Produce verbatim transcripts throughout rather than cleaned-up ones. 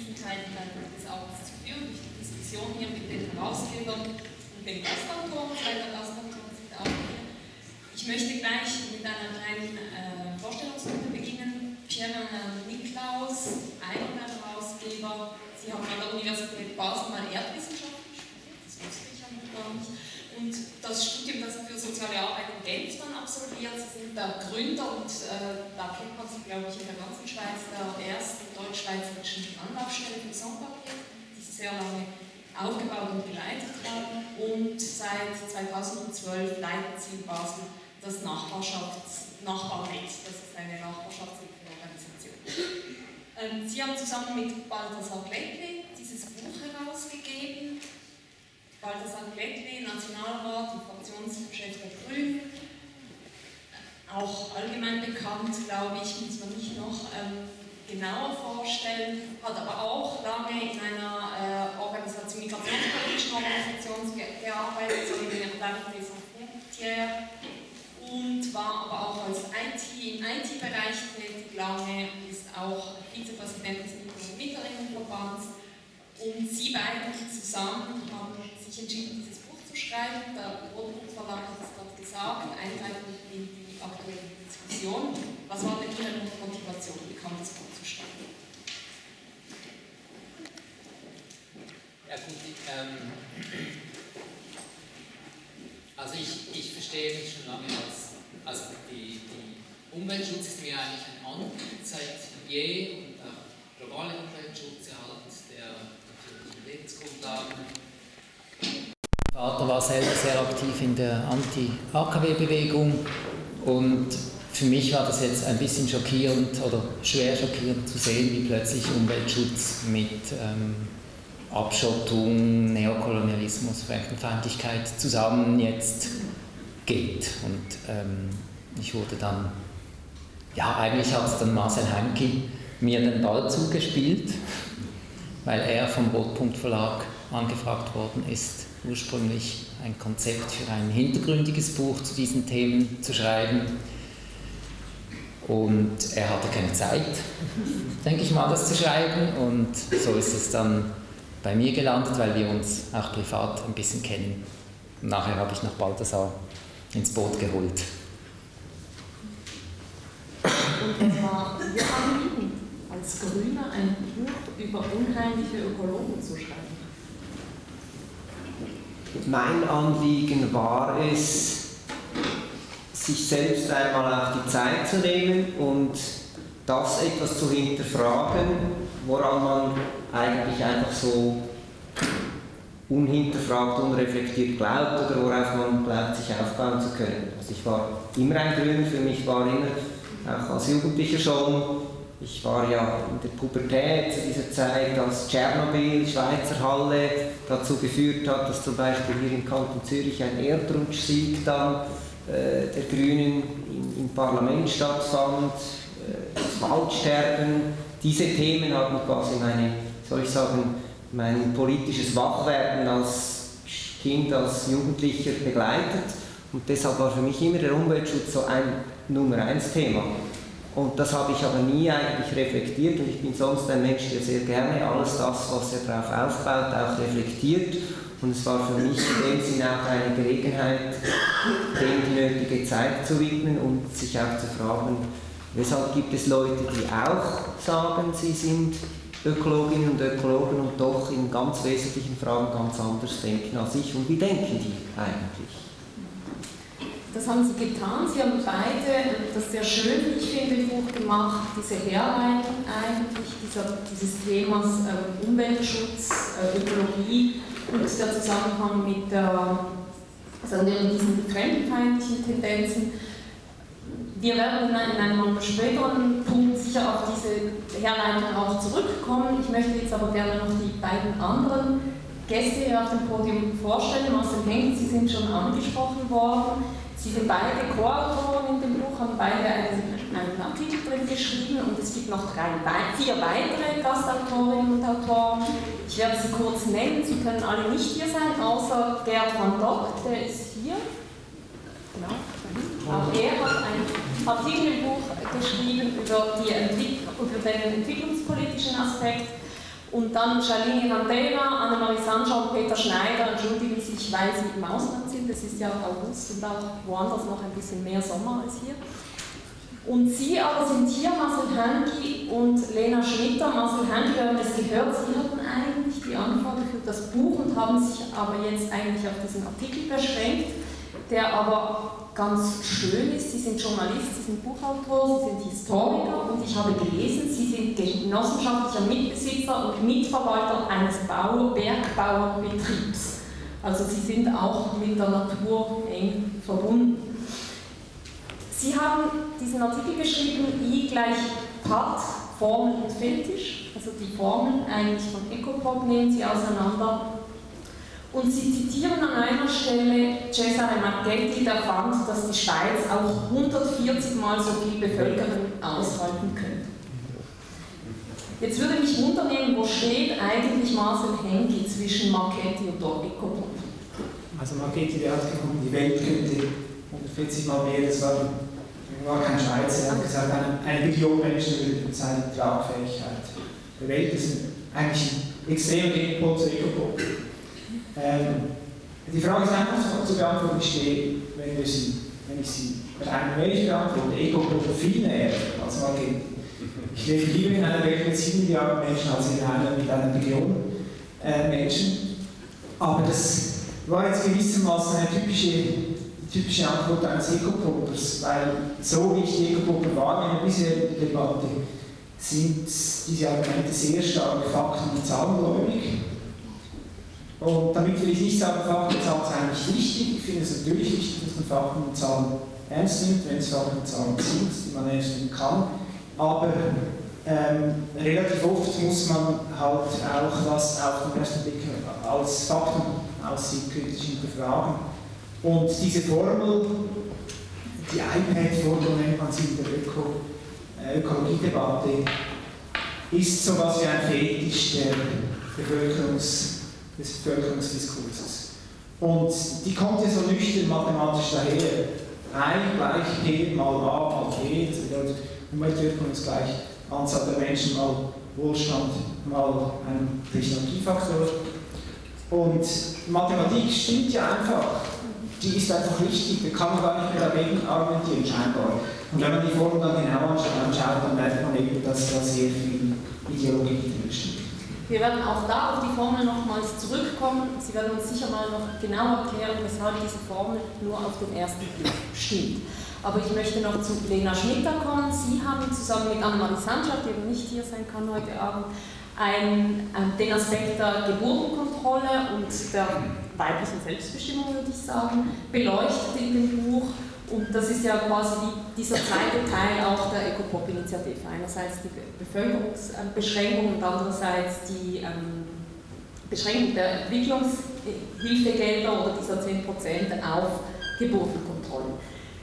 diesen Teil des Arbeits zu führen, durch die Diskussion hier mit den Herausgebern und den Gastautoren. Zwei der Gastautoren sind auch hier. Ich möchte gleich mit einer kleinen äh, Vorstellungsrunde beginnen. Pierre Niklaus, einer der Herausgeber. Sie haben an der Universität Basel mal Erdwissenschaften studiert, das wusste ich aber gar nicht. Und das Studium, das Sie für soziale Arbeit in Genf dann absolviert, Sie sind der Gründer und äh, da kennt man Sie, glaube ich, in der ganzen Schweiz, der ersten deutsch-schweizerischen Anlaufstelle für Sans-Papier, die Sie sehr lange aufgebaut und geleitet haben. Und seit zweitausendzwölf leiten Sie in Basel das Nachbarschafts Nachbarnetz, das ist eine Nachbarschaftshilfeorganisation. Ähm, Sie haben zusammen mit Balthasar Glättli dieses Buch herausgegeben. Balthasar Glättli, Nationalrat und Fraktionschef der Grünen, auch allgemein bekannt, glaube ich, muss man nicht noch ähm, genauer vorstellen, hat aber auch lange in einer äh, Organisation, migrationspolitischen Organisation ge gearbeitet, so in der Banque des Sans-Frontières, und war aber auch als I T, im I T-Bereich tätig lange, ist auch Vizepräsident des Mittlerinnenverbands. Und Sie beiden zusammen haben sich entschieden, dieses Buch zu schreiben. Der Rothbuch Verlag hat es gerade gesagt, Einleitung in die aktuelle Diskussion. Was war denn Ihre Motivation? Wie kam das Buch zustande? Ja gut, ähm, also ich, ich verstehe mich schon lange als, also die, die Umweltschutz ist mir eigentlich ein Anliegen seit je, und auch globaler Umweltschutz, Erhalt der Lebensgrundlagen. Mein Vater war selber sehr aktiv in der Anti-A K W-Bewegung und für mich war das jetzt ein bisschen schockierend oder schwer schockierend zu sehen, wie plötzlich Umweltschutz mit ähm, Abschottung, Neokolonialismus, Fremdenfeindlichkeit zusammen jetzt geht. Und ähm, ich wurde dann, ja eigentlich hat es dann Marcel Heimki mir den Ball zugespielt, weil er vom Rotpunkt Verlag angefragt worden ist, ursprünglich ein Konzept für ein hintergründiges Buch zu diesen Themen zu schreiben. Und er hatte keine Zeit, denke ich mal, das zu schreiben. Und so ist es dann bei mir gelandet, weil wir uns auch privat ein bisschen kennen. Und nachher habe ich noch Balthasar ins Boot geholt. Und es war Ihr Anliegen, als Grüner ein Buch über unheimliche Ökologen zu schreiben? Mein Anliegen war es, sich selbst einmal auch die Zeit zu nehmen und das etwas zu hinterfragen, woran man eigentlich einfach so unhinterfragt, unreflektiert glaubt oder worauf man glaubt, sich aufbauen zu können. Also ich war immer ein Grüner, für mich war immer, auch als Jugendlicher schon, ich war ja in der Pubertät zu dieser Zeit, als Tschernobyl, Schweizer Halle dazu geführt hat, dass zum Beispiel hier im Kanton Zürich ein Erdrutschsieg dann äh, der Grünen im, im Parlament stattfand, äh, das Waldsterben. Diese Themen haben quasi meine, soll ich sagen, mein politisches Wachwerden als Kind, als Jugendlicher begleitet. Und deshalb war für mich immer der Umweltschutz so ein Nummer eins Thema. Und das habe ich aber nie eigentlich reflektiert und ich bin sonst ein Mensch, der sehr gerne alles das, was er darauf aufbaut, auch reflektiert. Und es war für mich in dem Sinne auch eine Gelegenheit, dem die nötige Zeit zu widmen und sich auch zu fragen, weshalb gibt es Leute, die auch sagen, sie sind Ökologinnen und Ökologen und doch in ganz wesentlichen Fragen ganz anders denken als ich. Und wie denken die eigentlich? Das haben Sie getan. Sie haben beide das sehr schön, ich finde, im Buch gemacht, diese Herleitung eigentlich dieser, dieses Themas äh, Umweltschutz, äh, Ökologie und der Zusammenhang mit der, also diesen fremdenfeindlichen Tendenzen. Wir werden in einem späteren Punkt sicher auf diese Herleitung auch zurückkommen. Ich möchte jetzt aber gerne noch die beiden anderen Gäste hier auf dem Podium vorstellen. Marcel Henkel, Sie sind schon angesprochen worden. Sie sind beide Co-Autoren in dem Buch, haben beide einen, einen Artikel drin geschrieben und es gibt noch drei, vier weitere Gastautorinnen und Autoren. Ich werde sie kurz nennen, sie können alle nicht hier sein, außer Gerd van Dok, der ist hier. Genau. Auch er hat ein Artikelbuch geschrieben über, die über den entwicklungspolitischen Aspekt. Und dann Shalini Randeva, Annemarie Sancha und Peter Schneider entschuldigen sich, weil sie im Ausland sind. Es ist ja August und auch woanders noch ein bisschen mehr Sommer als hier. Und Sie aber sind hier, Marcel Hängi und Lena Schmitter. Marcel Hängi, wir haben es gehört, Sie hatten eigentlich die Anfrage für das Buch und haben sich aber jetzt eigentlich auf diesen Artikel beschränkt, der aber ganz schön ist. Sie sind Journalist, Sie sind Buchautor, Sie sind Historiker und ich habe gelesen, Sie sind genossenschaftlicher Mitbesitzer und Mitverwalter eines Bau- Bergbauernbetriebs. Also Sie sind auch mit der Natur eng verbunden. Sie haben diesen Artikel geschrieben, I gleich Path, Formel und Fetisch. Also die Formeln eigentlich von Ecopop nehmen Sie auseinander. Und Sie zitieren an einer Stelle Cesare Marchetti, der fand, dass die Schweiz auch hundertvierzig Mal so viel Bevölkerung aushalten könnte. Jetzt würde mich wundern, wo steht eigentlich Marcel Hängi zwischen Marchetti und Ecopop? Also Marchetti, der hat gefunden, die Welt könnte hundertvierzig Mal mehr, das war, war kein Schweizer, er hat gesagt, eine, eine Million Menschen würden seine Tragfähigkeit der Welt, das ist eigentlich ein extremer Gegenpol zu Ecopop. Ähm, die Frage ist einfach zu, zu beantworten, ich stehe, wenn, wir sie, wenn ich sie mit einem Mensch beantworte, Ecopop viel näher als Marchetti. Ich lebe lieber in einer Welt mit sieben Milliarden Menschen als in einer mit einer Billion äh, Menschen, aber das war jetzt gewissermaßen eine typische, die typische Antwort eines Ecopopers, weil so wie ich die Ecopoper wahrnehme in der bisherigen Debatte, sind diese Argumente sehr stark fakten- und zahlengläubig. Und damit will ich nicht sagen, Fakten und Zahlen sind eigentlich wichtig. Ich finde es natürlich wichtig, dass man Fakten und Zahlen ernst nimmt, wenn es Fakten und Zahlen sind, die man ernst nehmen kann. Aber ähm, relativ oft muss man halt auch, was auf den ersten Blick als Fakten aussieht, kritisch hinterfragen. Und diese Formel, die iPad-Formel nennt man sie in der Öko, äh, Ökologiedebatte, ist so etwas wie ein Fetisch der Bevölkerungs, des Bevölkerungsdiskurses. Und die kommt ja so nüchtern mathematisch daher. I gleich P mal A mal T, das bedeutet Umweltwirkung ist gleich Anzahl der Menschen mal Wohlstand mal ein Technologiefaktor. Und Mathematik stimmt ja einfach, die ist einfach richtig, da kann man gar nicht mehr dagegen argumentieren, scheinbar. Und wenn man die Formen dann genau anschaut, dann merkt man eben, dass da sehr viel Ideologie drinsteht. Wir werden auch da auf die Formel nochmals zurückkommen. Sie werden uns sicher mal noch genau erklären, weshalb diese Formel nur auf den ersten Blick stimmt. Aber ich möchte noch zu Lena Schmitter kommen. Sie haben zusammen mit Annemarie Sancha, die eben nicht hier sein kann heute Abend, ein, ein, den Aspekt der Geburtenkontrolle und der weiblichen Selbstbestimmung, würde ich sagen, beleuchtet in dem Buch. Und das ist ja quasi die, dieser zweite Teil auch der Ecopop-Initiative. Einerseits die Bevölkerungsbeschränkung und andererseits die ähm, Beschränkung der Entwicklungshilfegelder oder dieser zehn Prozent auf Geburtenkontrolle.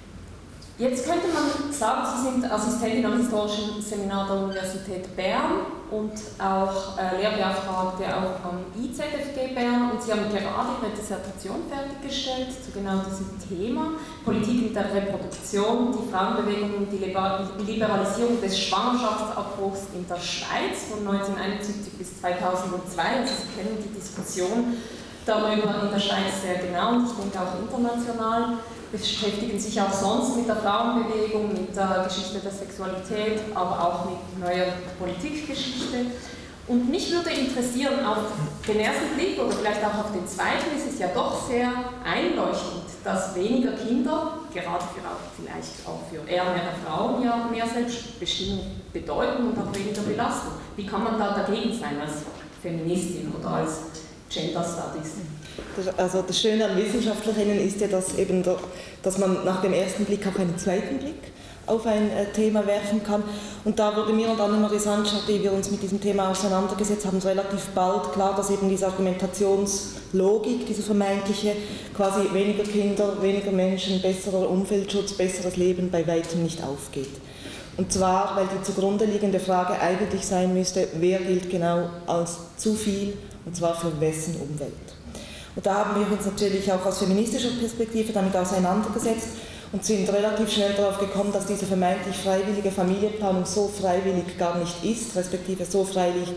Jetzt könnte man sagen, Sie sind Assistentin am Historischen Seminar der Universität Bern und auch äh, Lehrbeauftragte auch am I Z F G Bern und Sie haben gerade Ihre Dissertation fertiggestellt zu genau diesem Thema, Politik in der Reproduktion, die Frauenbewegung und die Liberalisierung des Schwangerschaftsabbruchs in der Schweiz von neunzehnhunderteinundsiebzig bis zweitausendzwei. Also Sie kennen die Diskussion darüber in der Schweiz sehr genau und ich denke auch international. Beschäftigen sich auch sonst mit der Frauenbewegung, mit der Geschichte der Sexualität, aber auch mit neuer Politikgeschichte. Und mich würde interessieren, auf den ersten Blick oder vielleicht auch auf den zweiten ist es ja doch sehr einleuchtend, dass weniger Kinder, gerade für auch, vielleicht auch für ärmere Frauen, ja mehr Selbstbestimmung bedeuten und auch weniger belasten. Wie kann man da dagegen sein als Feministin oder als Gender Studies? Also das Schöne an Wissenschaftlerinnen ist ja, dass, eben der, dass man nach dem ersten Blick auch einen zweiten Blick auf ein äh, Thema werfen kann. Und da wurde mir und Annemarie Sancha, die wir uns mit diesem Thema auseinandergesetzt haben, relativ bald klar, dass eben diese Argumentationslogik, diese vermeintliche, quasi weniger Kinder, weniger Menschen, besserer Umweltschutz, besseres Leben bei weitem nicht aufgeht. Und zwar, weil die zugrunde liegende Frage eigentlich sein müsste, wer gilt genau als zu viel, und zwar für wessen Umwelt. Und da haben wir uns natürlich auch aus feministischer Perspektive damit auseinandergesetzt und sind relativ schnell darauf gekommen, dass diese vermeintlich freiwillige Familienplanung so freiwillig gar nicht ist, respektive so freiwillig,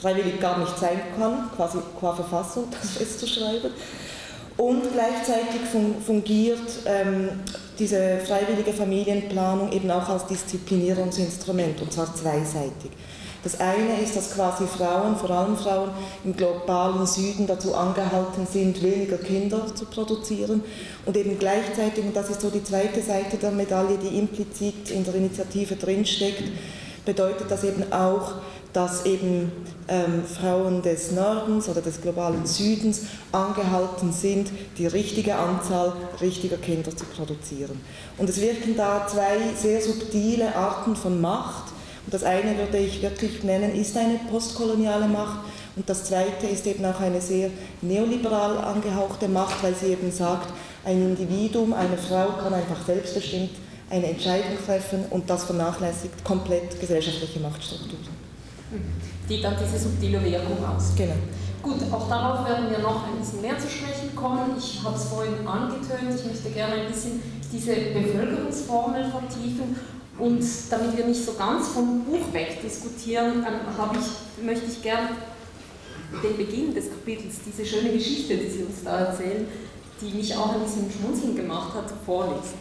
freiwillig gar nicht sein kann, quasi qua Verfassung das festzuschreiben. Und gleichzeitig fungiert ähm, diese freiwillige Familienplanung eben auch als Disziplinierungsinstrument, und zwar zweiseitig. Das eine ist, dass quasi Frauen, vor allem Frauen im globalen Süden dazu angehalten sind, weniger Kinder zu produzieren. Und eben gleichzeitig, und das ist so die zweite Seite der Medaille, die implizit in der Initiative drinsteckt, bedeutet das eben auch, dass eben ähm, Frauen des Nordens oder des globalen Südens angehalten sind, die richtige Anzahl richtiger Kinder zu produzieren. Und es wirken da zwei sehr subtile Arten von Macht. Und das eine würde ich wirklich nennen, ist eine postkoloniale Macht. Und das zweite ist eben auch eine sehr neoliberal angehauchte Macht, weil sie eben sagt, ein Individuum, eine Frau kann einfach selbstbestimmt eine Entscheidung treffen und das vernachlässigt komplett gesellschaftliche Machtstrukturen. Die dann diese subtile Wirkung aus. Genau. Gut, auch darauf werden wir noch ein bisschen mehr zu sprechen kommen. Ich habe es vorhin angetönt, ich möchte gerne ein bisschen diese Bevölkerungsformel vertiefen. Und damit wir nicht so ganz vom Buch weg diskutieren, habe ich, möchte ich gerne den Beginn des Kapitels, diese schöne Geschichte, die Sie uns da erzählen, die mich auch ein bisschen schmunzeln gemacht hat, vorlesen.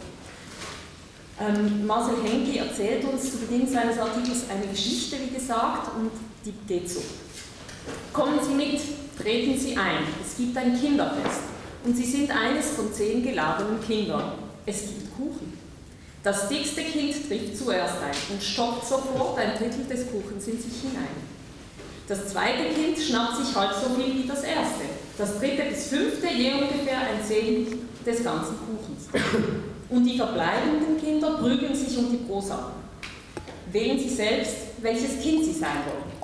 Ähm, Marcel Henke erzählt uns zu Beginn seines Artikels eine Geschichte, wie gesagt, und die geht so. Kommen Sie mit, treten Sie ein, es gibt ein Kinderfest und Sie sind eines von zehn geladenen Kindern. Es gibt Kuchen. Das dickste Kind trifft zuerst ein und stopft sofort ein Drittel des Kuchens in sich hinein. Das zweite Kind schnappt sich halb so viel wie das erste. Das dritte bis fünfte je ungefähr ein Zehntel des ganzen Kuchens. Und die verbleibenden Kinder prügeln sich um die Brosamen. Wählen Sie selbst, welches Kind Sie sein wollen.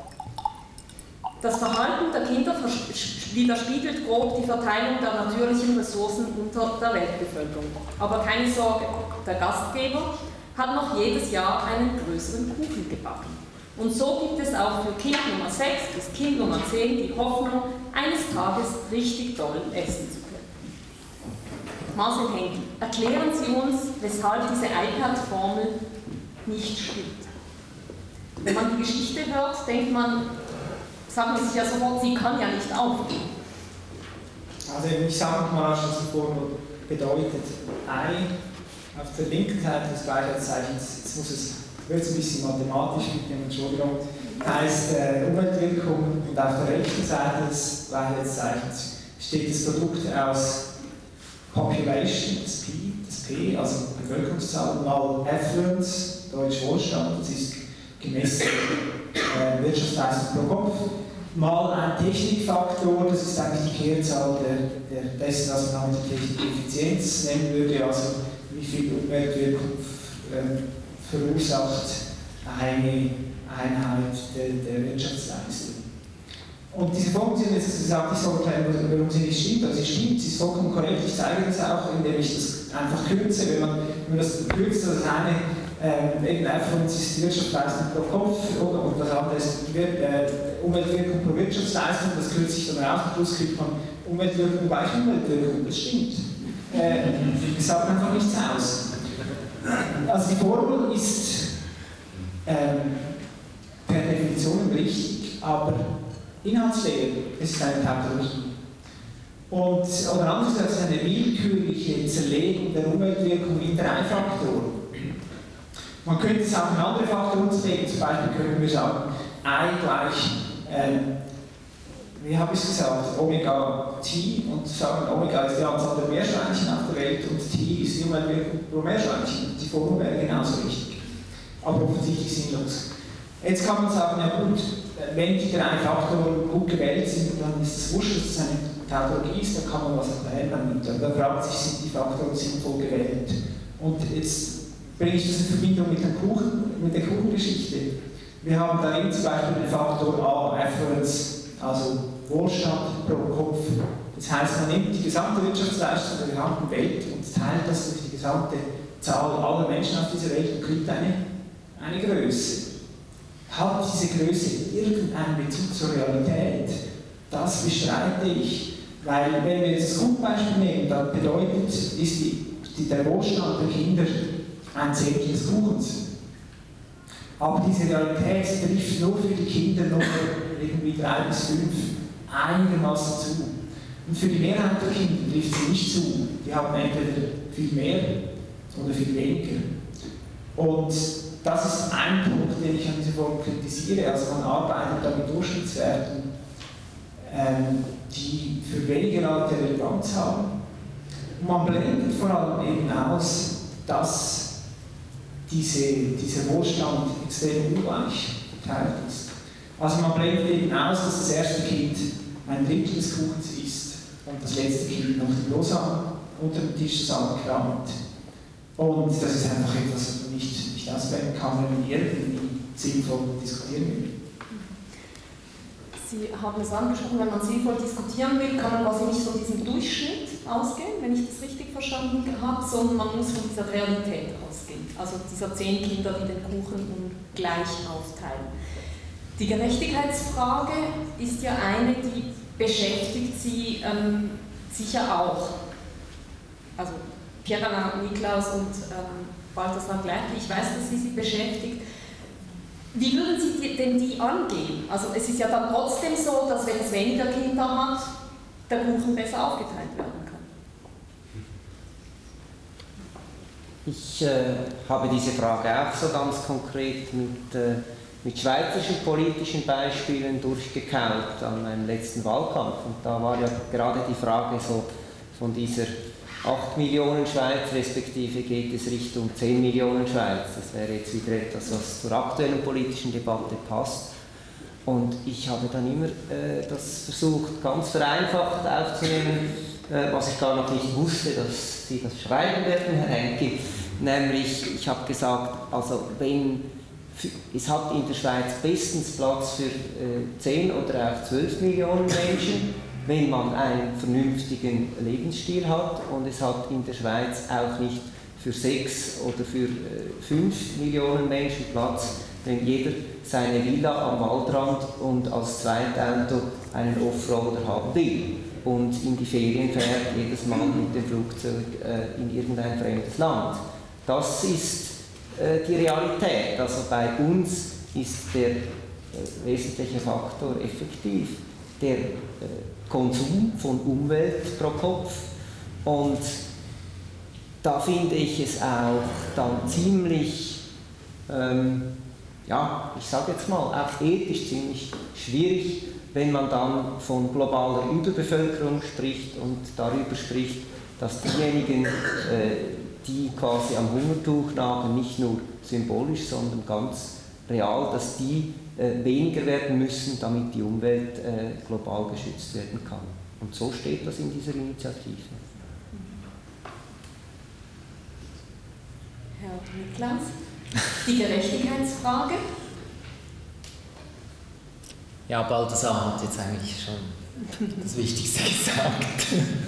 Das Verhalten der Kinder widerspiegelt grob die Verteilung der natürlichen Ressourcen unter der Weltbevölkerung. Aber keine Sorge, der Gastgeber hat noch jedes Jahr einen größeren Kuchen gebacken. Und so gibt es auch für Kind Nummer sechs bis Kind Nummer zehn die Hoffnung, eines Tages richtig toll essen zu können. Marcel Henke, erklären Sie uns, weshalb diese iPad-Formel nicht stimmt. Wenn man die Geschichte hört, denkt man, sagt man sich ja sofort, sie kann ja nicht aufgehen. Also ich sage mal, was die Formel bedeutet. I auf der linken Seite des Gleichheitszeichens, jetzt muss es, wird es ein bisschen mathematisch mit dem, Entschuldigung, heißt äh, Umweltwirkung, und auf der rechten Seite des Gleichheitszeichens steht das Produkt aus Population, das P, das P, also Bevölkerungszahl, mal Affluence, deutsch Wohlstand, das ist gemessen äh, Wirtschaftsleistung pro Kopf, mal ein Technikfaktor, das ist eigentlich die Kehrzahl der, der dessen, was man mit der Technikeffizienz nennen würde, also wie viel Umweltwirkung äh, verursacht eine Einheit der, der Wirtschaftsleistung. Und diese Formel, Sie haben jetzt gesagt, ich soll erklären, warum sie nicht stimmt. Also sie stimmt, sie ist vollkommen korrekt. Ich zeige das auch, indem ich das einfach kürze. Wenn man, wenn man das kürzt, das eine ähm, eben einfach ist die Wirtschaftsleistung pro Kopf oder, und das andere ist die äh, Umweltwirkung pro Wirtschaftsleistung. Das kürzt sich dann raus, plus kriegt man Umweltwirkung gleich Umweltwirkung. Das stimmt. Äh, das sagt einfach nichts aus. Also die Formel ist ähm, per Definition richtig, aber Inhaltslehre, es ist eine Tautologie. Und, oder anders gesagt, es ist eine willkürliche Zerlegung der Umweltwirkung in drei Faktoren. Man könnte es auch in andere Faktoren zerlegen, zum Beispiel können wir sagen, I gleich, ähm, wie habe ich es gesagt, Omega T, und sagen, Omega ist die Anzahl der Meerschweinchen auf der Welt und T ist die Umweltwirkung pro Meerschweinchen. Die Formel wäre genauso richtig, aber offensichtlich sinnlos. Jetzt kann man sagen, ja gut, wenn die drei Faktoren gut gewählt sind, dann ist es wurscht, dass es eine Tautologie ist, dann kann man was erklären damit. Und dann fragt sich, sind die Faktoren sinnvoll gewählt? Und jetzt bringe ich das in Verbindung mit, dem Kuchen, mit der Kuchengeschichte. Wir haben da eben zum Beispiel den Faktor A, Affluence, also Wohlstand pro Kopf. Das heißt, man nimmt die gesamte Wirtschaftsleistung der gesamten Welt und teilt das durch die gesamte Zahl aller Menschen auf dieser Welt und kriegt eine, eine Größe. Hat diese Größe irgendeinen Bezug zur Realität? Das bestreite ich. Weil, wenn wir jetzt das Kuchenbeispiel nehmen, dann bedeutet, ist die, die, der Wohlstand der Kinder ein Zehntel des Kuchens. Aber diese Realität trifft nur für die Kinder nur irgendwie drei bis fünf einigermaßen zu. Und für die Mehrheit der Kinder trifft sie nicht zu. Die haben entweder viel mehr oder viel weniger. Und das ist ein Punkt, den ich an dieser Form kritisiere. Also man arbeitet da mit Durchschnittswerten, ähm, die für weniger Leute Relevanz haben. Und man blendet vor allem eben aus, dass diese, dieser Wohlstand extrem ungleich verteilt ist. Also man blendet eben aus, dass das erste Kind ein Drittel des Kuchens isst und das letzte Kind noch die Brosamen unter dem Tisch zusammenkramt. Und das ist einfach etwas, das man nicht, nicht ausblenden kann, wenn man irgendwie sinnvoll diskutieren will. Sie haben es angesprochen, wenn man sinnvoll diskutieren will, kann man quasi nicht von diesem Durchschnitt ausgehen, wenn ich das richtig verstanden habe, sondern man muss von dieser Realität ausgehen. Also dieser zehn Kinder, die den Kuchen ungleich aufteilen. Die Gerechtigkeitsfrage ist ja eine, die beschäftigt Sie ähm, sicher auch. Also Pierre-Alain Niklaus und ähm, Balthasar Gleitli, ich weiß, dass Sie sie beschäftigt. Wie würden Sie denn die angehen? Also es ist ja dann trotzdem so, dass wenn es weniger Kinder hat, der Kuchen besser aufgeteilt werden kann. Ich äh, habe diese Frage auch so ganz konkret mit, äh, mit schweizerischen politischen Beispielen durchgekaut an meinem letzten Wahlkampf. Und da war ja gerade die Frage so von dieser acht Millionen Schweiz, respektive geht es Richtung zehn Millionen Schweiz. Das wäre jetzt wieder etwas, was zur aktuellen politischen Debatte passt. Und ich habe dann immer äh, das versucht, ganz vereinfacht aufzunehmen, äh, was ich gar noch nicht wusste, dass Sie das schreiben werden, Herr Henke. Nämlich, ich habe gesagt, also wenn, es hat in der Schweiz bestens Platz für äh, zehn oder auch zwölf Millionen Menschen, wenn man einen vernünftigen Lebensstil hat, und es hat in der Schweiz auch nicht für sechs oder für fünf Millionen Menschen Platz, wenn jeder seine Villa am Waldrand und als Zweitauto einen Offroader haben will und in die Ferien fährt, jedes Mal mit dem Flugzeug äh, in irgendein fremdes Land. Das ist äh, die Realität. Also bei uns ist der äh, wesentliche Faktor effektiv der äh, Konsum von Umwelt pro Kopf, und da finde ich es auch dann ziemlich, ähm, ja, ich sage jetzt mal, auch ethisch ziemlich schwierig, wenn man dann von globaler Überbevölkerung spricht und darüber spricht, dass diejenigen, äh, die quasi am Hungertuch nagen, nicht nur symbolisch, sondern ganz real, dass die äh, weniger werden müssen, damit die Umwelt äh, global geschützt werden kann. Und so steht das in dieser Initiative. Herr Niklaus, die Gerechtigkeitsfrage? Ja, Balthasar hat jetzt eigentlich schon das Wichtigste gesagt.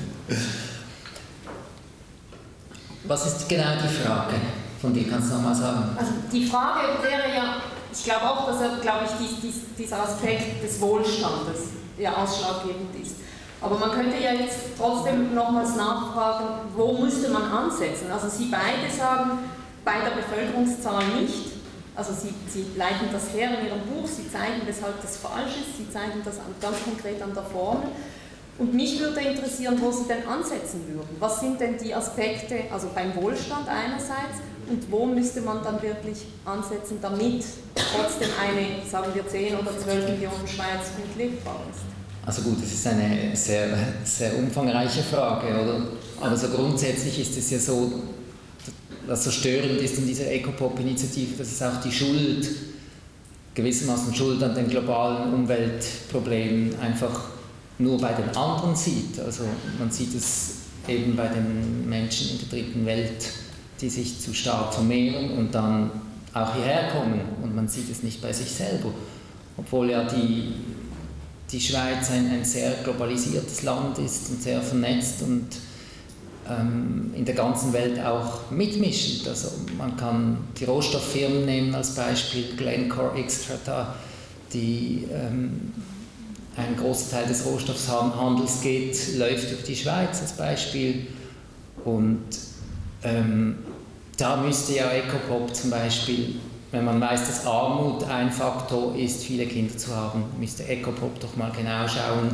Was ist genau die Frage? Von dir kannst du noch mal sagen. Also die Frage wäre ja, ich glaube auch, dass er, glaube ich, dies, dies, dieser Aspekt des Wohlstandes ja ausschlaggebend ist. Aber man könnte ja jetzt trotzdem nochmals nachfragen, wo müsste man ansetzen? Also Sie beide sagen, bei der Bevölkerungszahl nicht. Also Sie, Sie leiten das her in Ihrem Buch, Sie zeigen, weshalb das falsch ist, Sie zeigen das ganz konkret an der Formel. Und mich würde interessieren, wo Sie denn ansetzen würden. Was sind denn die Aspekte, also beim Wohlstand einerseits, und wo müsste man dann wirklich ansetzen, damit trotzdem eine, sagen wir, zehn oder zwölf Millionen Schweiz gut lebbar ist? Also gut, das ist eine sehr, sehr umfangreiche Frage, oder? Aber so grundsätzlich ist es ja so, was so störend ist in dieser Ecopop-Initiative, dass es auch die Schuld, gewissermaßen Schuld an den globalen Umweltproblemen einfach nur bei den anderen sieht. Also man sieht es eben bei den Menschen in der dritten Welt, die sich zu stark vermehren und dann auch hierher kommen, und man sieht es nicht bei sich selber. Obwohl ja die, die Schweiz ein, ein sehr globalisiertes Land ist und sehr vernetzt und ähm, in der ganzen Welt auch mitmischend. Also man kann die Rohstofffirmen nehmen als Beispiel, Glencore, Xstrata, die ähm, ein großer Teil des Rohstoffhandels geht, läuft über die Schweiz als Beispiel. Und ähm, da müsste ja Ecopop zum Beispiel wenn man weiß, dass Armut ein Faktor ist, viele Kinder zu haben, müsste Ecopop doch mal genau schauen,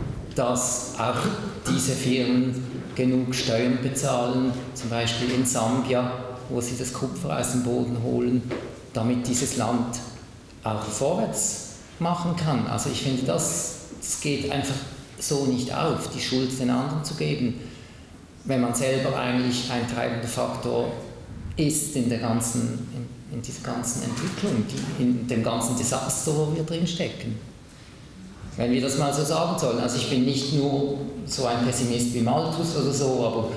dass auch diese Firmen genug Steuern bezahlen, zum Beispiel in Sambia, wo sie das Kupfer aus dem Boden holen, damit dieses Land auch vorwärts machen kann. Also ich finde, das, das geht einfach so nicht auf, die Schuld den anderen zu geben, wenn man selber eigentlich ein treibender Faktor ist in der ganzen, in, in dieser ganzen Entwicklung, die, in dem ganzen Desaster, wo wir drin stecken. Wenn wir das mal so sagen sollen. Also ich bin nicht nur so ein Pessimist wie Malthus oder so, aber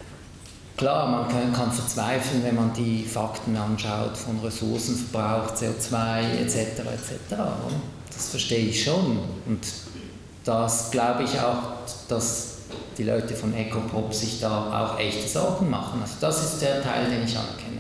klar, man kann, kann verzweifeln, wenn man die Fakten anschaut von Ressourcenverbrauch, C O zwei et cetera et cetera. Das verstehe ich schon. Und das glaube ich auch, dass die Leute von Ecopop sich da auch echte Sorgen machen. Also das ist der Teil, den ich anerkenne.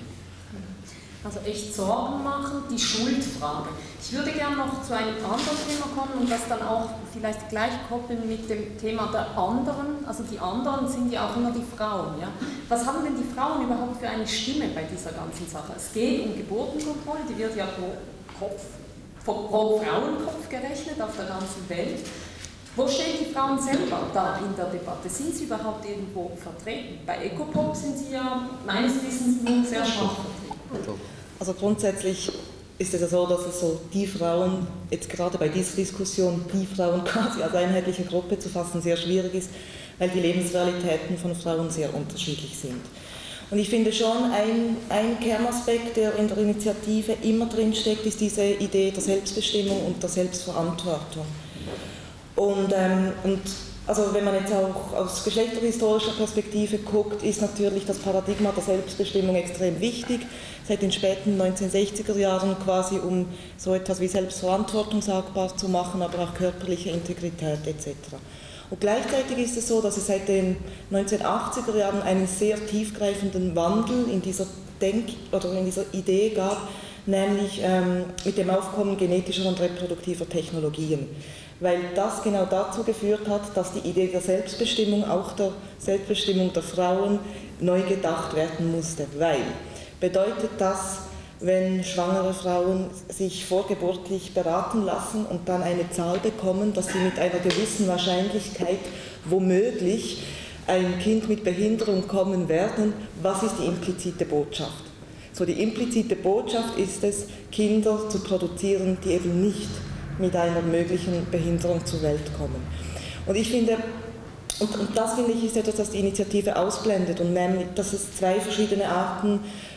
Also echt Sorgen machen, die Schuldfrage. Ich würde gerne noch zu einem anderen Thema kommen und das dann auch vielleicht gleich koppeln mit dem Thema der anderen. Also die anderen sind ja auch immer die Frauen. Ja? Was haben denn die Frauen überhaupt für eine Stimme bei dieser ganzen Sache? Es geht um Geburtenkontrolle, die wird ja pro Kopf, pro Frauenkopf gerechnet auf der ganzen Welt. Wo stehen die Frauen selber da in der Debatte? Sind sie überhaupt irgendwo vertreten? Bei Ecopop sind sie ja meines Wissens nur sehr schwach vertreten. Also grundsätzlich ist es ja so, dass es so die Frauen, jetzt gerade bei dieser Diskussion, die Frauen quasi als einheitliche Gruppe zu fassen, sehr schwierig ist, weil die Lebensrealitäten von Frauen sehr unterschiedlich sind. Und ich finde schon, ein, ein Kernaspekt, der in der Initiative immer drinsteckt, ist diese Idee der Selbstbestimmung und der Selbstverantwortung. Und, ähm, und also wenn man jetzt auch aus geschlechterhistorischer Perspektive guckt, ist natürlich das Paradigma der Selbstbestimmung extrem wichtig, seit den späten neunzehnhundertsechziger Jahren quasi, um so etwas wie Selbstverantwortung sagbar zu machen, aber auch körperliche Integrität et cetera. Und gleichzeitig ist es so, dass es seit den neunzehnhundertachtziger Jahren einen sehr tiefgreifenden Wandel in dieser Denk- oder in dieser Idee gab, nämlich ähm, mit dem Aufkommen genetischer und reproduktiver Technologien. Weil das genau dazu geführt hat, dass die Idee der Selbstbestimmung, auch der Selbstbestimmung der Frauen, neu gedacht werden musste. Weil bedeutet das, wenn schwangere Frauen sich vorgeburtlich beraten lassen und dann eine Zahl bekommen, dass sie mit einer gewissen Wahrscheinlichkeit womöglich ein Kind mit Behinderung kommen werden, was ist die implizite Botschaft? So, die implizite Botschaft ist es, Kinder zu produzieren, die eben nicht mit einer möglichen Behinderung zur Welt kommen. Und ich finde, und, und das finde ich ist etwas, das die Initiative ausblendet, und nämlich, dass es zwei verschiedene Arten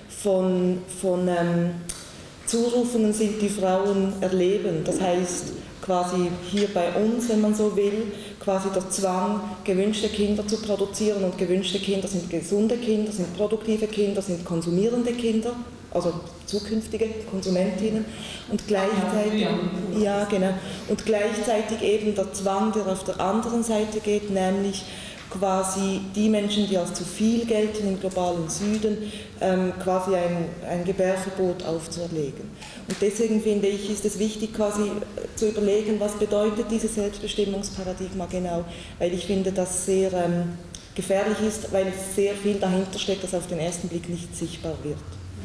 von, von ähm, Zurufungen sind, die Frauen erleben. Das heißt, quasi hier bei uns, wenn man so will, quasi der Zwang, gewünschte Kinder zu produzieren, und gewünschte Kinder sind gesunde Kinder, sind produktive Kinder, sind konsumierende Kinder, also zukünftige Konsumentinnen, und gleichzeitig, ja, genau, und gleichzeitig eben der Zwang, der auf der anderen Seite geht, nämlich quasi die Menschen, die als zu viel gelten im globalen Süden, ähm, quasi ein, ein Gebärverbot aufzuerlegen. Und deswegen finde ich, ist es wichtig, quasi zu überlegen, was bedeutet dieses Selbstbestimmungsparadigma genau, weil ich finde, das sehr ähm, gefährlich ist, weil es sehr viel dahinter steckt, das auf den ersten Blick nicht sichtbar wird.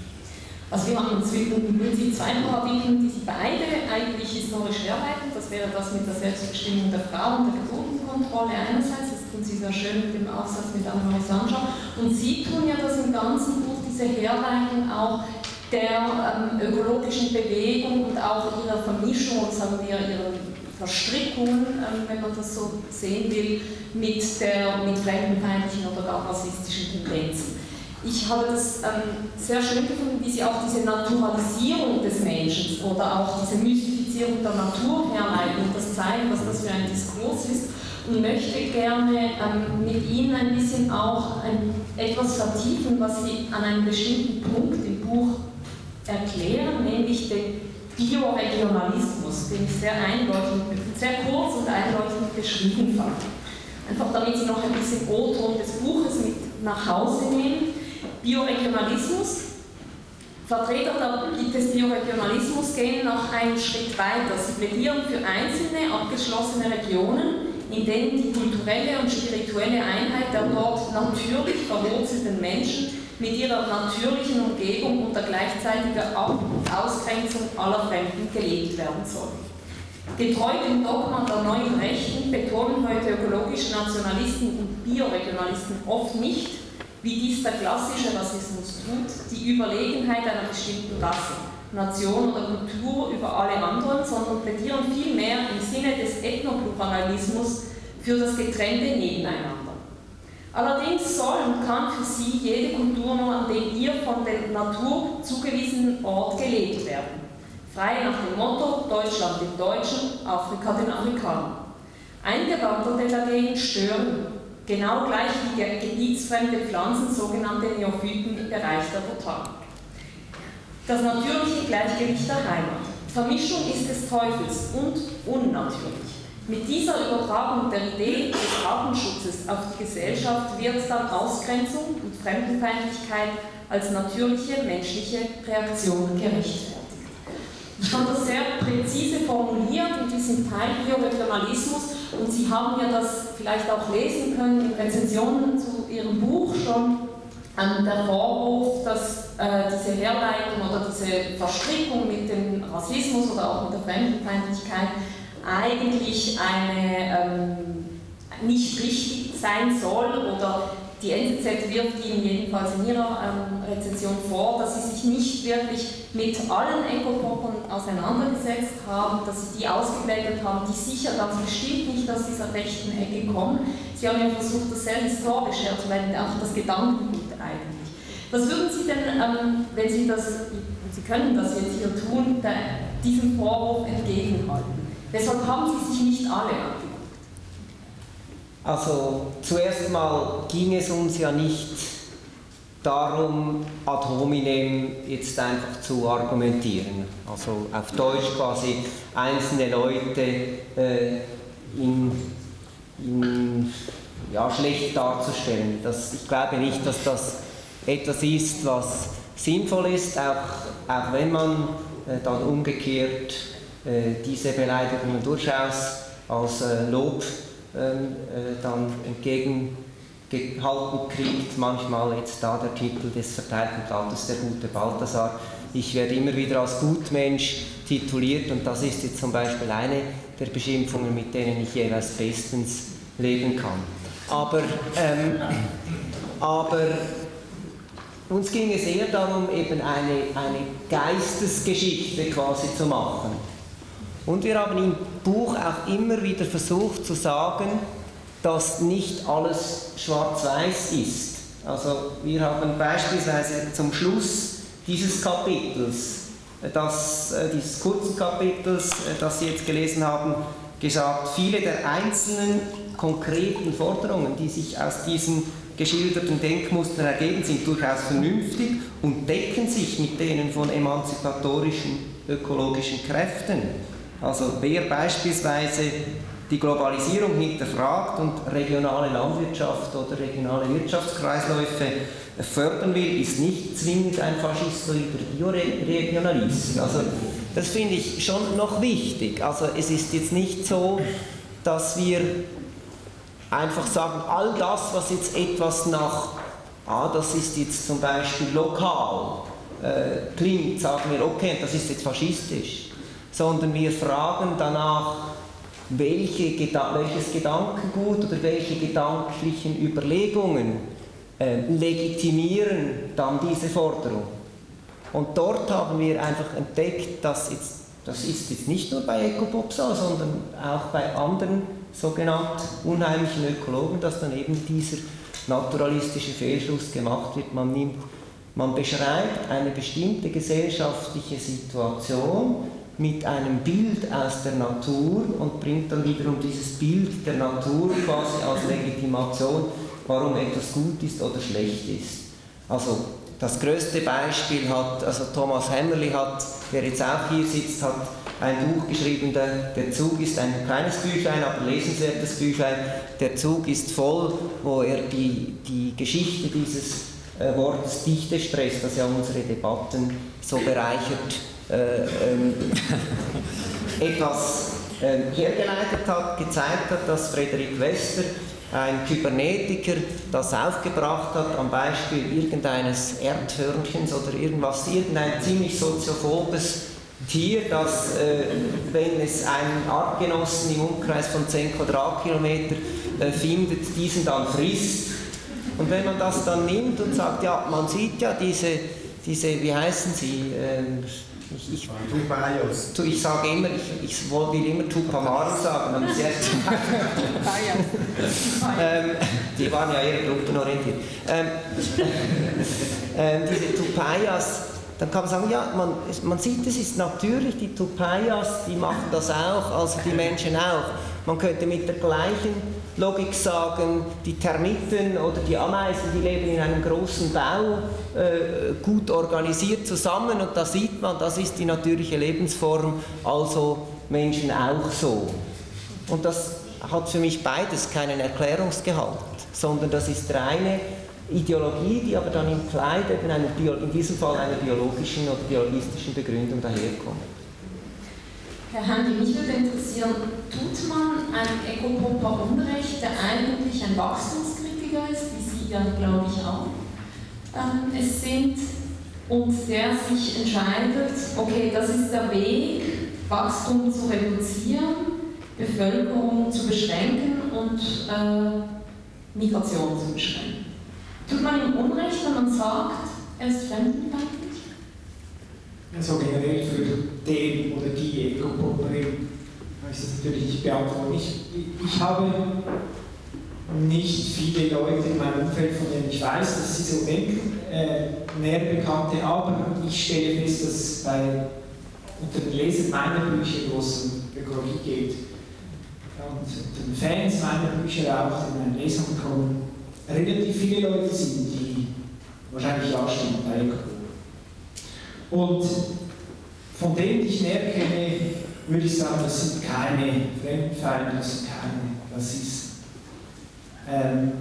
Also wir haben im Prinzip zwei Paradigmen, die sich beide eigentlich historisch herleiten. Das wäre das mit der Selbstbestimmung der Frau und der Geburtenkontrolle einerseits, das tun Sie sehr schön mit dem Aufsatz mit Anne-Marie Sancha. Und Sie tun ja das im ganzen Buch, diese Herleitung auch der ähm, ökologischen Bewegung und auch ihrer Vermischung, sagen wir, ihrer Verstrickungen, ähm, wenn man das so sehen will, mit, der, mit fremdenfeindlichen oder gar rassistischen Tendenzen. Ich habe das ähm, sehr schön gefunden, wie Sie auch diese Naturalisierung des Menschen oder auch diese Mystifizierung der Natur herleiten und das zeigen, was das für ein Diskurs ist, und möchte gerne ähm, mit Ihnen ein bisschen auch ein, etwas vertiefen, was Sie an einem bestimmten Punkt im Buch erklären, nämlich den Bioregionalismus, den ich sehr einleuchtend, sehr kurz und einleuchtend beschrieben fand. Einfach damit Sie noch ein bisschen O-Ton des Buches mit nach Hause nehmen. Bioregionalismus. Vertreter des Bioregionalismus gehen noch einen Schritt weiter. Sie plädieren für einzelne, abgeschlossene Regionen, in denen die kulturelle und spirituelle Einheit der dort natürlich verwurzelten Menschen mit ihrer natürlichen Umgebung unter gleichzeitiger Ausgrenzung aller Fremden gelebt werden soll. Getreu dem Dogma der neuen Rechten betonen heute ökologische Nationalisten und Bioregionalisten oft nicht, wie dies der klassische Rassismus tut, die Überlegenheit einer bestimmten Rasse, Nation oder Kultur über alle anderen, sondern plädieren vielmehr im Sinne des Ethnopluralismus für das getrennte Nebeneinander. Allerdings soll und kann für sie jede Kultur nur an dem ihr von der Natur zugewiesenen Ort gelebt werden. Frei nach dem Motto Deutschland den Deutschen, Afrika den Afrikanern. Eingewanderte dagegen stören, genau gleich wie gebietsfremde Pflanzen, sogenannte Neophyten im Bereich der Botanik. Das natürliche Gleichgewicht der Heimat. Vermischung ist des Teufels und unnatürlich. Mit dieser Übertragung der Idee des Artenschutzes auf die Gesellschaft wird dann Ausgrenzung und Fremdenfeindlichkeit als natürliche menschliche Reaktion gerechtfertigt. Ich fand das sehr präzise formuliert in diesem Teil Bioregionalismus und Sie haben ja das vielleicht auch lesen können in Rezensionen zu Ihrem Buch schon. Ähm, der Vorwurf, dass äh, diese Herleitung oder diese Verstrickung mit dem Rassismus oder auch mit der Fremdenfeindlichkeit eigentlich eine ähm, nicht richtig sein soll, oder die N Z Z wirft Ihnen jedenfalls in ihrer ähm, Rezension vor, dass Sie sich nicht wirklich mit allen Ekopoppen auseinandergesetzt haben, dass Sie die ausgeblättert haben, die sicher ganz bestimmt nicht aus dieser rechten Ecke kommen. Sie haben ja versucht, das sehr historisch herzuleiten, auch das Gedankengut eigentlich. Was würden Sie denn, ähm, wenn Sie das, und Sie können das jetzt hier tun, der, diesem Vorwurf entgegenhalten? Weshalb haben Sie sich nicht alle angeguckt? Also zuerst mal ging es uns ja nicht darum, ad hominem jetzt einfach zu argumentieren. Also auf Deutsch quasi einzelne Leute äh, in, in, ja, schlecht darzustellen. Das, ich glaube nicht, dass das etwas ist, was sinnvoll ist, auch, auch wenn man äh, dann umgekehrt äh, diese Beleidigungen durchaus als äh, Lob ähm, äh, dann entgegengehalten kriegt. Manchmal jetzt da der Titel des verteilten Blattes, der gute Balthasar. Ich werde immer wieder als Gutmensch tituliert und das ist jetzt zum Beispiel eine der Beschimpfungen, mit denen ich jeweils bestens leben kann. Aber, ähm, aber uns ging es eher darum, eben eine, eine Geistesgeschichte quasi zu machen. Und wir haben im Buch auch immer wieder versucht zu sagen, dass nicht alles schwarz-weiß ist. Also wir haben beispielsweise zum Schluss dieses Kapitels, das, dieses kurzen Kapitels, das Sie jetzt gelesen haben, gesagt, viele der einzelnen konkreten Forderungen, die sich aus diesen geschilderten Denkmustern ergeben, sind durchaus vernünftig und decken sich mit denen von emanzipatorischen ökologischen Kräften. Also wer beispielsweise die Globalisierung hinterfragt und regionale Landwirtschaft oder regionale Wirtschaftskreisläufe fördern will, ist nicht zwingend ein Faschist oder Bioregionalist. Also das finde ich schon noch wichtig. Also es ist jetzt nicht so, dass wir einfach sagen, all das, was jetzt etwas nach, ah, das ist jetzt zum Beispiel lokal, äh, klingt, sagen wir, okay, das ist jetzt faschistisch. Sondern wir fragen danach, welche, welches Gedankengut oder welche gedanklichen Überlegungen äh, legitimieren dann diese Forderung. Und dort haben wir einfach entdeckt, dass jetzt, das ist jetzt nicht nur bei Ecopop so, sondern auch bei anderen sogenannten unheimlichen Ökologen, dass dann eben dieser naturalistische Fehlschluss gemacht wird. Man nimmt, man beschreibt eine bestimmte gesellschaftliche Situation mit einem Bild aus der Natur und bringt dann wiederum dieses Bild der Natur quasi als Legitimation, warum etwas gut ist oder schlecht ist. Also das größte Beispiel hat, also Thomas Hämmerli hat, der jetzt auch hier sitzt, hat ein Buch geschrieben, der, der Zug ist ein kleines Büchlein, aber lesenswertes Büchlein. Der Zug ist voll, wo er die, die Geschichte dieses äh, Wortes Dichtestress, das ja unsere Debatten so bereichert, Äh, ähm, etwas äh, hergeleitet hat, gezeigt hat, dass Frederik Wester ein Kybernetiker das aufgebracht hat am Beispiel irgendeines Erdhörnchens oder irgendwas, irgendein ziemlich soziophobes Tier, das, äh, wenn es einen Artgenossen im Umkreis von zehn Quadratkilometer äh, findet, diesen dann frisst. Und wenn man das dann nimmt und sagt, ja, man sieht ja diese, diese wie heißen sie, ähm, ich, ich, ich, ich sage immer, ich, ich will immer Tupamaru sagen, aber sie ähm, die waren ja eher gruppenorientiert. Ähm, ähm, diese Tupayas, dann kann man sagen, ja, man, man sieht, es ist natürlich, die Tupayas, die machen das auch, also die Menschen auch. Man könnte mit der gleichen Logik sagen, die Termiten oder die Ameisen, die leben in einem großen Bau, äh, gut organisiert zusammen und da sieht man, das ist die natürliche Lebensform, also Menschen auch so. Und das hat für mich beides keinen Erklärungsgehalt, sondern das ist reine Ideologie, die aber dann im Kleid eben einer Bio, in diesem Fall einer biologischen oder biologistischen Begründung daherkommt. Herr Handy, mich würde interessieren, tut man einem Ecopopper Unrecht, der eigentlich ein Wachstumskritiker ist, wie Sie ja, glaube ich, auch ähm, es sind, und der sich entscheidet, okay, das ist der Weg, Wachstum zu reduzieren, Bevölkerung zu beschränken und äh, Migration zu beschränken. Tut man ihm Unrecht, wenn man sagt, er ist fremdenfeindlich? Also generell für den oder die Ecopopperin kann ich das natürlich nicht beantworten. Ich, ich habe nicht viele Leute in meinem Umfeld, von denen ich weiß, dass sie so denken, äh, näher Bekannte, aber ich stelle fest, dass bei, unter den Lesern meiner Bücher, wo es um Ökologie geht, und den Fans meiner Bücher auch, die in meine Lesungen kommen, relativ viele Leute sind, die wahrscheinlich ja stimmen bei Ecopopper. Und von denen, die ich näher kenne, würde ich sagen, das sind keine Fremdenfeinde, das sind keine Rassisten. Ähm,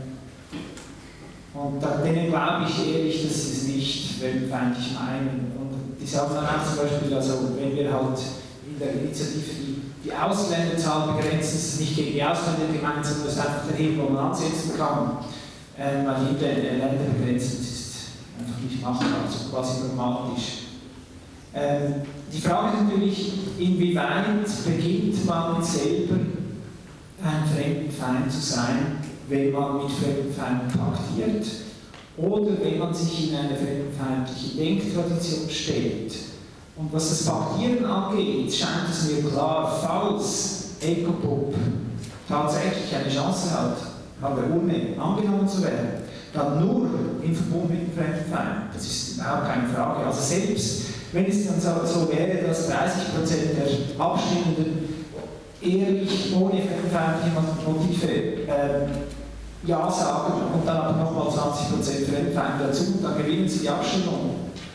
und denen glaube ich ehrlich, dass sie es nicht fremdenfeindlich meinen. Und die sagen dann auch zum Beispiel, also wenn wir halt in der Initiative die, die Ausländerzahl begrenzen, ist es nicht gegen die Ausländer gemeint, sondern das ist einfach der Hebel, wo man ansetzen kann, ähm, weil die Länder begrenzen, das ist einfach nicht machbar, also quasi problematisch. Ähm, die Frage ist natürlich, inwieweit beginnt man selber ein Fremdenfeind zu sein, wenn man mit Fremdenfeinden paktiert oder wenn man sich in eine fremdenfeindliche Denktradition stellt. Und was das Paktieren angeht, scheint es mir klar, falls Ecopop tatsächlich eine Chance hat, an der Uni angenommen zu werden, dann nur im Verbund mit dem Fremdenfeind. Das ist überhaupt keine Frage. Also selbst wenn es dann so, so wäre, dass dreißig Prozent der Abstimmenden ehrlich ohne fremdenfeindliche Motive ähm, Ja sagen und dann aber nochmal zwanzig Prozent Fremdenfeinde dazu, dann gewinnen sie die Abstimmung.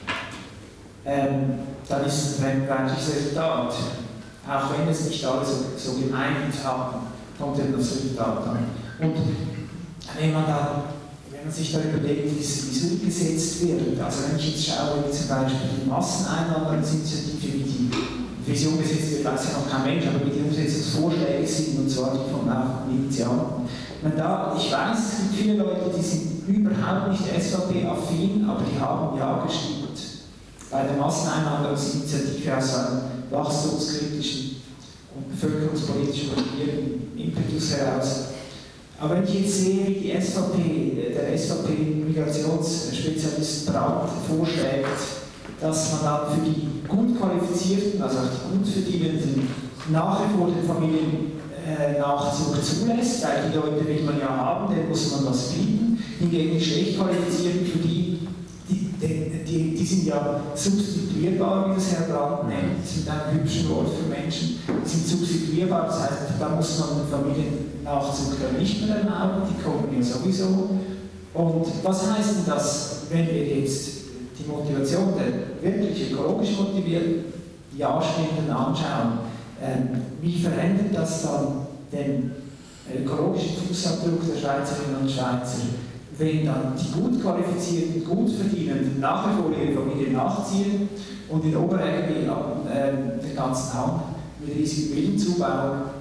Ähm, dann ist es ein fremdenfeindliches Resultat. Auch wenn es nicht alle so, so gemeint haben, kommt eben das Resultat an. Und wenn man dann wenn man sich da überlegt, wie es umgesetzt wird, also wenn ich jetzt schaue, wie zum Beispiel die Masseneinwanderungsinitiative, wie die, wie sie umgesetzt wird, weiß ja noch kein Mensch, aber wie die Umsetzungsvorschläge sind, und zwar die von auch Initianten. Da, ich weiß, es gibt viele Leute, die sind überhaupt nicht S V P-affin, aber die haben Ja gestimmt. Bei der Masseneinwanderungsinitiative aus einem wachstumskritischen und bevölkerungspolitisch motivierten Impetus heraus. Aber wenn ich jetzt sehe, wie die S V P, der S V P-Migrationsspezialist Brandt vorschlägt, dass man dann für die gut qualifizierten, also auch die gut verdienenden, nach wie vor den Familiennachzug zulässt, weil die Leute will man ja haben, denen muss man was bieten. Hingegen die schlecht qualifizierten, für die, die, die, die, die sind ja substituierbar, wie das Herr Brandt nennt, mit einem hübschen Wort für Menschen, die sind substituierbar, das heißt, da muss man den Familiennachzug dann nicht mehr erlauben, die kommen ja sowieso. Und was heißt denn das, wenn wir jetzt die Motivation der wirklich ökologisch motivierten Ja-Stimmenden anschauen? Ähm, wie verändert das dann den ökologischen Fußabdruck der Schweizerinnen und Schweizer, wenn dann die gut qualifizierten, gut verdienenden nach wie vor ihre Familie nachziehen und in Oberegg äh, den ganzen Hang mit riesigen Villen zubauen?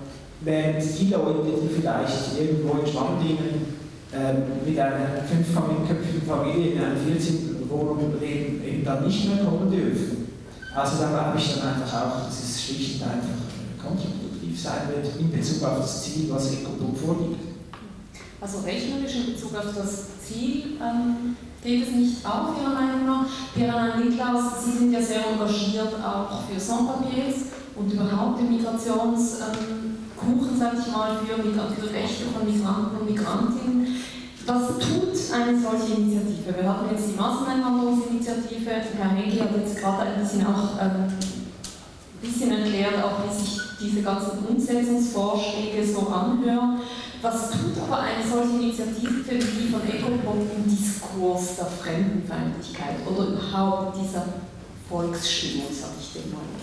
während die Leute, die vielleicht irgendwo in Schwandlingen ähm, mit einer fünfköpfigen Familie in einer vierzimmer-Wohnung leben, eben dann nicht mehr kommen dürfen. Also da glaube ich dann einfach auch, dass es schlicht und einfach kontraproduktiv sein wird in Bezug auf das Ziel, was EcoPop vorliegt. Also rechnerisch in Bezug auf das Ziel ähm, geht es nicht auf, Ihrer Meinung nach. Pierre Niklaus, Sie sind ja sehr engagiert auch für Sans-Papiers und überhaupt den Migrationskuchen, ähm, sag ich mal, für, für Rechte von Migranten und Migrantinnen. Was tut eine solche Initiative? Wir hatten jetzt die Masseneinwanderungsinitiative. Herr Henke hat jetzt gerade ein bisschen auch ähm, ein bisschen erklärt, auch wie sich diese ganzen Umsetzungsvorschläge so anhören. Was tut aber eine solche Initiative wie die von EcoPop im Diskurs der Fremdenfeindlichkeit oder überhaupt dieser Volksstimmung, sage ich dem mal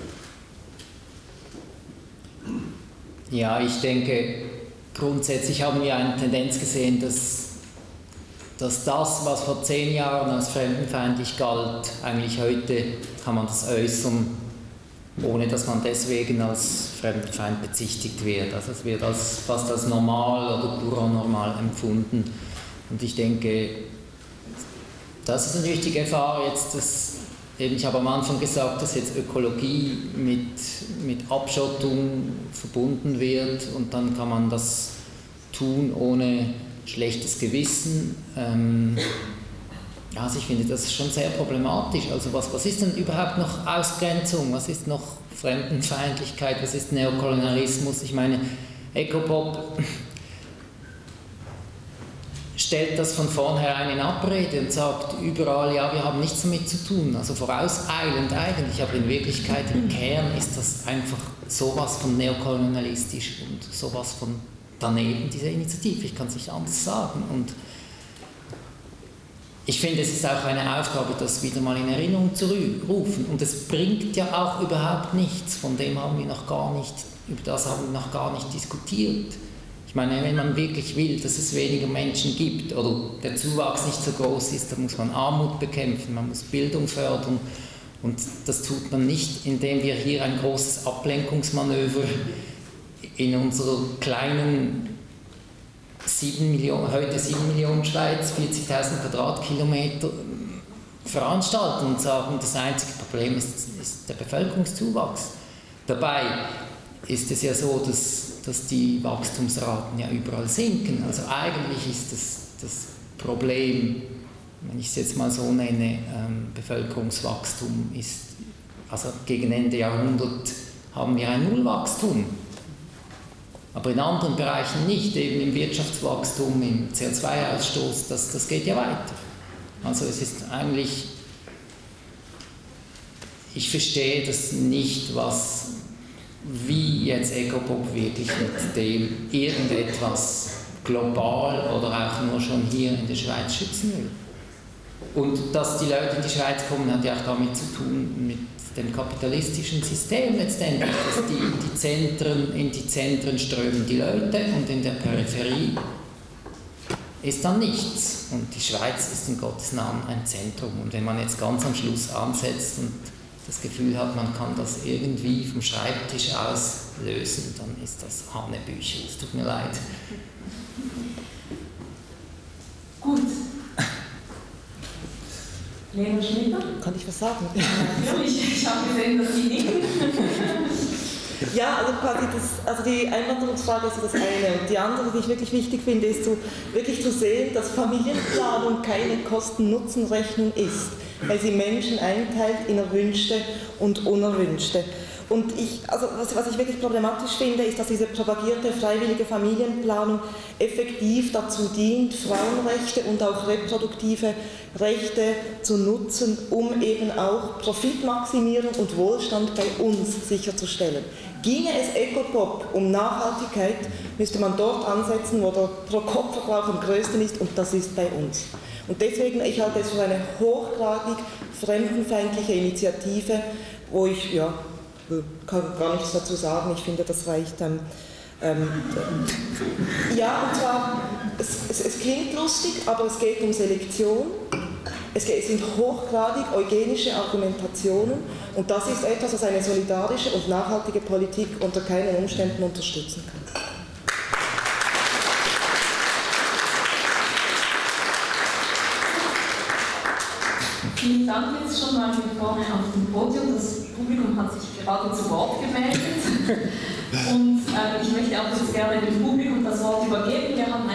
jetzt? Ja, ich denke, grundsätzlich haben wir eine Tendenz gesehen, dass, dass das, was vor zehn Jahren als fremdenfeindlich galt, eigentlich heute kann man das äußern, ohne dass man deswegen als Fremdenfeind bezichtigt wird. Also es wird als, fast als normal oder courant normal empfunden. Und ich denke, das ist natürlich die Gefahr jetzt, dass, eben ich habe am Anfang gesagt, dass jetzt Ökologie mit, mit Abschottung verbunden wird und dann kann man das tun ohne schlechtes Gewissen. Ähm, Also ich finde das schon sehr problematisch. Also was, was ist denn überhaupt noch Ausgrenzung? Was ist noch Fremdenfeindlichkeit? Was ist Neokolonialismus? Ich meine, EcoPop stellt das von vornherein in Abrede und sagt überall, ja, wir haben nichts damit zu tun. Also vorauseilend eigentlich, aber in Wirklichkeit im Kern ist das einfach sowas von neokolonialistisch und sowas von daneben, diese Initiative. Ich kann es nicht anders sagen. Und ich finde, es ist auch eine Aufgabe, das wieder mal in Erinnerung zu rufen. Und es bringt ja auch überhaupt nichts, von dem haben wir noch gar nicht, über das haben wir noch gar nicht diskutiert. Ich meine, wenn man wirklich will, dass es weniger Menschen gibt oder der Zuwachs nicht so groß ist, dann muss man Armut bekämpfen, man muss Bildung fördern. Und das tut man nicht, indem wir hier ein großes Ablenkungsmanöver in unserer kleinen sieben Millionen, heute sieben Millionen Schweiz, vierzigtausend Quadratkilometer veranstalten und sagen, das einzige Problem ist, ist der Bevölkerungszuwachs. Dabei ist es ja so, dass, dass die Wachstumsraten ja überall sinken. Also eigentlich ist das, das Problem, wenn ich es jetzt mal so nenne, ähm, Bevölkerungswachstum ist, also gegen Ende Jahrhundert haben wir ein Nullwachstum. Aber in anderen Bereichen nicht, eben im Wirtschaftswachstum, im C O zwei Ausstoß, das, das geht ja weiter. Also es ist eigentlich, ich verstehe das nicht, was, wie jetzt EcoPop wirklich mit dem irgendetwas global oder auch nur schon hier in der Schweiz schützen will. Und dass die Leute in die Schweiz kommen, hat ja auch damit zu tun, mit dem kapitalistischen System letztendlich, dass die, die Zentren, in die Zentren strömen die Leute und in der Peripherie ist dann nichts. Und die Schweiz ist in Gottes Namen ein Zentrum. Und wenn man jetzt ganz am Schluss ansetzt und das Gefühl hat, man kann das irgendwie vom Schreibtisch aus lösen, dann ist das Hanebüchen. Es tut mir leid. Gut. Lena Schmitter? Kann ich was sagen? Natürlich, ich habe gesehen, dass Sie nicken. Ja, also quasi das, also die Einwanderungsfrage ist das eine. Und die andere, die ich wirklich wichtig finde, ist so, wirklich zu sehen, dass Familienplanung keine Kosten-Nutzen-Rechnung ist, weil sie Menschen einteilt in erwünschte und unerwünschte. Und ich, also was, was ich wirklich problematisch finde, ist, dass diese propagierte freiwillige Familienplanung effektiv dazu dient, Frauenrechte und auch reproduktive Rechte zu nutzen, um eben auch Profitmaximierung und Wohlstand bei uns sicherzustellen. Ginge es EcoPop um Nachhaltigkeit, müsste man dort ansetzen, wo der Pro-Kopf-Verbrauch am größten ist, und das ist bei uns. Und deswegen, ich halte es für eine hochgradig fremdenfeindliche Initiative, wo ich, ja, kann gar nichts dazu sagen, ich finde, das reicht. Ähm, ähm, ja, und zwar, es, es, es klingt lustig, aber es geht um Selektion, Es sind hochgradig eugenische Argumentationen und das ist etwas, was eine solidarische und nachhaltige Politik unter keinen Umständen unterstützen kann. Vielen Dank jetzt schon mal hier vorne auf dem Podium. Das Publikum hat sich gerade zu Wort gemeldet. Und äh, ich möchte auch jetzt gerne dem Publikum